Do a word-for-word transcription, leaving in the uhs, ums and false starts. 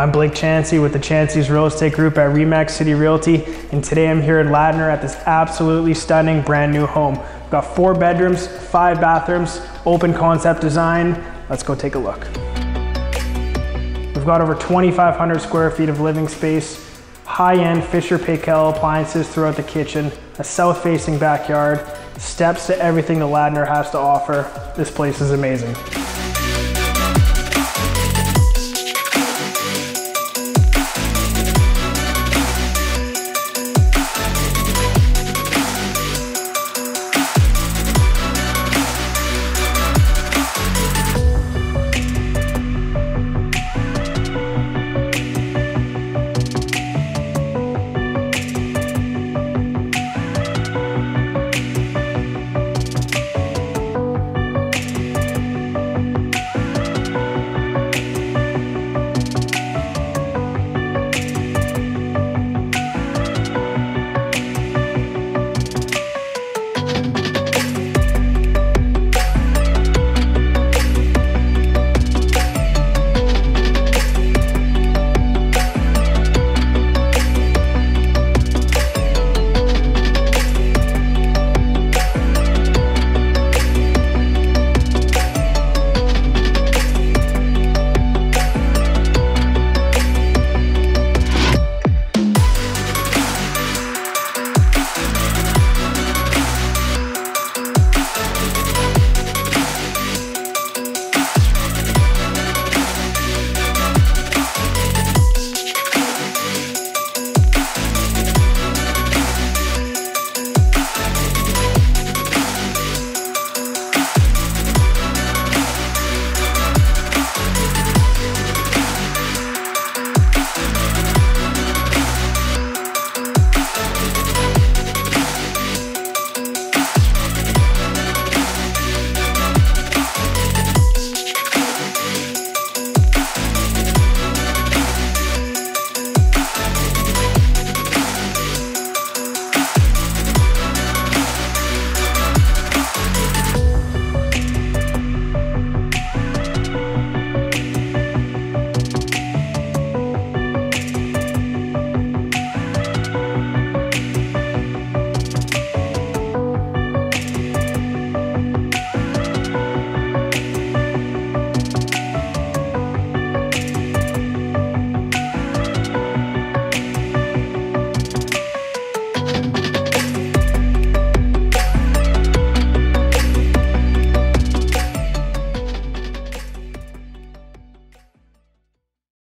I'm Blake Chancey with the Chanceys Real Estate Group at RE/MAX City Realty, and today I'm here at Ladner at this absolutely stunning brand new home. We've got four bedrooms, five bathrooms, open concept design. Let's go take a look. We've got over twenty-five hundred square feet of living space, high-end Fisher Paykel appliances throughout the kitchen, a south-facing backyard, steps to everything the Ladner has to offer. This place is amazing.